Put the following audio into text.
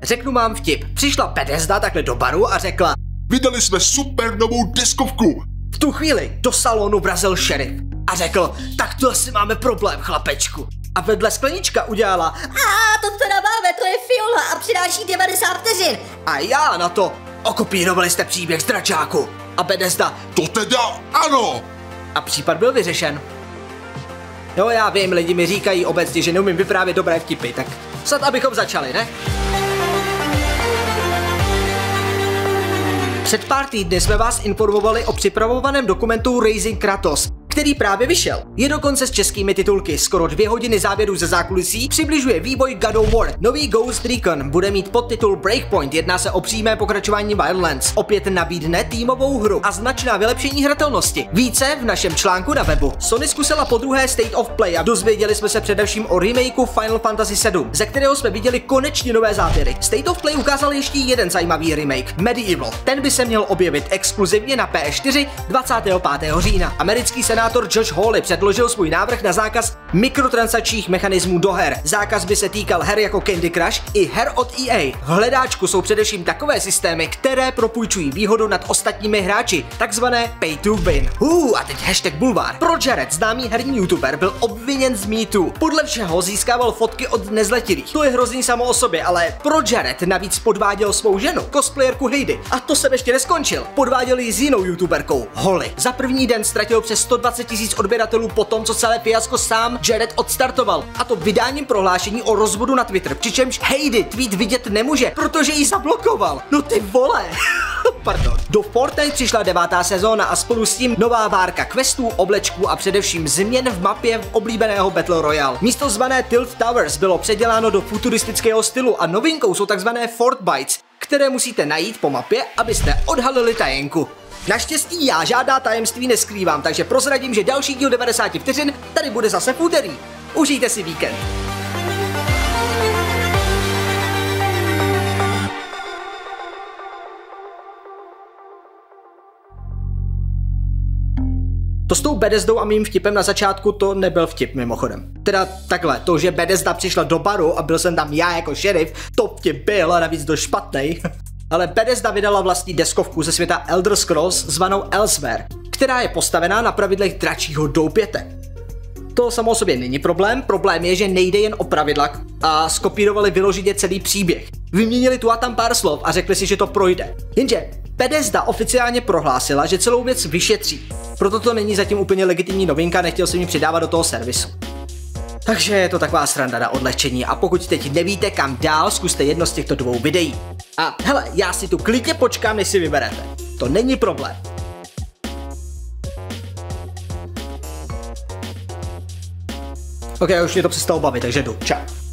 Řeknu vám vtip. Přišla Bethesda takhle do baru a řekla: Vydali jsme super novou deskovku. V tu chvíli do salonu vrazil šerif a řekl: tak to asi máme problém, chlapečku. A vedle sklenička udělala: to teda máme, to je fiola a přináší 90 vteřin. A já na to: okopírovali jste příběh z dračáku. A Bethesda: To teda ano. A případ byl vyřešen. Jo, já vím, lidi mi říkají obecně, že neumím vyprávět dobré vtipy, tak snad abychom začali, ne? Před pár týdny jsme vás informovali o připravovaném dokumentu Raising Kratos, který právě vyšel. Je dokonce s českými titulky, skoro 2 hodiny záběrů ze zákulisí, přibližuje vývoj God of War. Nový Ghost Recon bude mít podtitul Breakpoint, jedná se o přímé pokračování Wildlands. Opět nabídne týmovou hru a značná vylepšení hratelnosti. Více v našem článku na webu. Sony zkusila podruhé State of Play a dozvěděli jsme se především o remakeu Final Fantasy VII, ze kterého jsme viděli konečně nové záběry. State of Play ukázal ještě jeden zajímavý remake, Medieval. Ten by se měl objevit exkluzivně na PS4 25. října. Americký senátor Josh Hawley předložil svůj návrh na zákaz mikrotransakčních mechanismů do her. Zákaz by se týkal her jako Candy Crush i her od EA. V hledáčku jsou především takové systémy, které propůjčují výhodu nad ostatními hráči, takzvané pay to win. A teď hashtag bulvár. ProJared, známý herní youtuber, byl obviněn z Me Too. Podle všeho získával fotky od nezletilých. To je hrozný samo o sobě, ale ProJared navíc podváděl svou ženu, cosplayerku Heidi. A to jsem ještě neskončil. Podváděl ji s jinou youtuberkou, Holly. Za první den ztratil přes 120 000 odběratelů po tom, co celé fiasko sám Jared odstartoval. A to vydáním prohlášení o rozvodu na Twitter, přičemž Heidi tweet vidět nemůže, protože ji zablokoval. No ty vole. Pardon. Do Fortnite přišla 9. sezóna a spolu s tím nová várka questů, oblečků a především změn v mapě oblíbeného Battle Royale. Místo zvané Tilt Towers bylo předěláno do futuristického stylu a novinkou jsou takzvané Fort Bites, které musíte najít po mapě, abyste odhalili tajenku. Naštěstí já žádná tajemství neskrývám, takže prozradím, že další díl 90 vteřin tady bude zase v úterý. Užijte si víkend. To s tou Bethesdou a mým vtipem na začátku to nebyl vtip mimochodem. Teda takhle, to, že Bethesda přišla do baru a byl jsem tam já jako šerif, to vtip byl a navíc dost špatnej. Ale Bethesda vydala vlastní deskovku ze světa Elder Scrolls zvanou Elsewhere, která je postavená na pravidlech dračího doupěte. To samo o sobě není problém je, že nejde jen o pravidla a skopírovali vyložitě celý příběh. Vyměnili tu a tam pár slov a řekli si, že to projde. Jenže Bethesda oficiálně prohlásila, že celou věc vyšetří. Proto to není zatím úplně legitimní novinka, nechtěl jsem ji přidávat do toho servisu. Takže je to taková sranda na odlehčení a pokud teď nevíte kam dál, zkuste jedno z těchto 2 videí. A hele, já si tu klidně počkám, než si vyberete. To není problém. Ok, už mě to přestalo bavit, takže jdu. Čau.